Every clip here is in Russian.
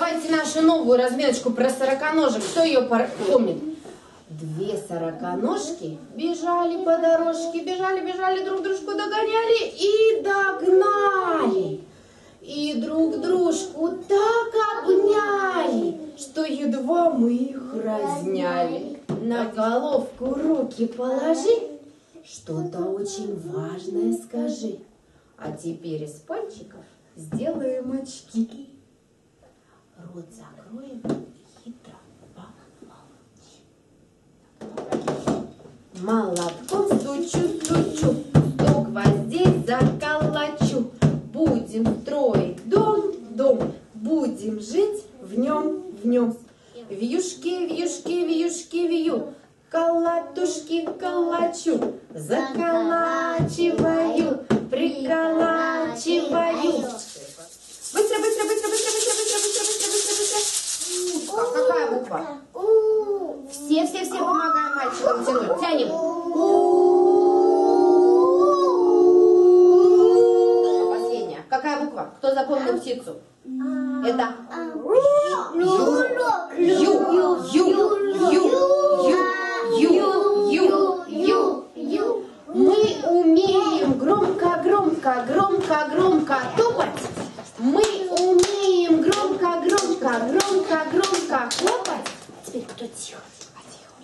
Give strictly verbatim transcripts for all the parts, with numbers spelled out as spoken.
давайте нашу новую разметочку про сороконожек. Кто ее помнит? Две сороконожки бежали по дорожке, бежали, бежали, друг дружку догоняли и догнали. И друг дружку так обняли, что едва мы их разняли. На головку руки положи, что-то очень важное скажи. А теперь из пальчиков сделаем очки. Рот закроем и хитро помолчим. Молотком стучу, стучу, сто гвоздей заколочу. Будем строить дом, дом, будем жить в нем, в нем. Вьюшки, вьюшки, вьюшки, вью, колотушки колочу, заколачиваю, приколачиваю. Быстро, быстро, быстро, быстро, быстро, быстро, быстро, быстро, быстро, быстро. Какая буква? Все, все, все помогаем мальчикам тянуть. Тянем. Последняя. Какая буква? Кто запомнил птицу? Это ю, ю, ю, ю, ю, ю, ю, ю, ю. Мы умеем громко, громко, громко, громко топать. Мы умеем громко, громко, громко, громко хлопать. Теперь кто тихо, тихо,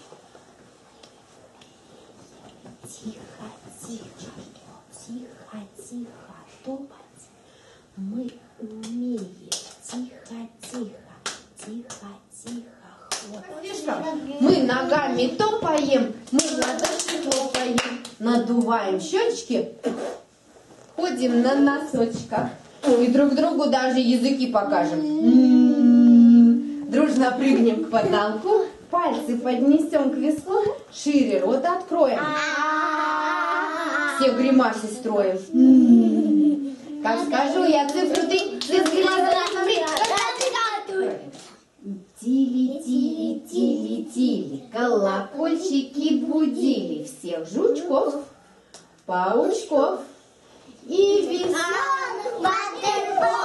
тихо. Тихо, тихо, тихо топать. Мы умеем тихо, тихо, тихо, тихо хлопать. Мы ногами топаем, мы ладошки хлопаем, надуваем щечки, ходим на носочках. И друг другу даже языки покажем. М-м-м. Дружно прыгнем к потолку, пальцы поднесем к виску, шире рот откроем. Все гримасы строим. М-м-м. Как скажу я цифру три, ты тили, тили, тили, тили, колокольчики будили всех жучков, паучков и веселых.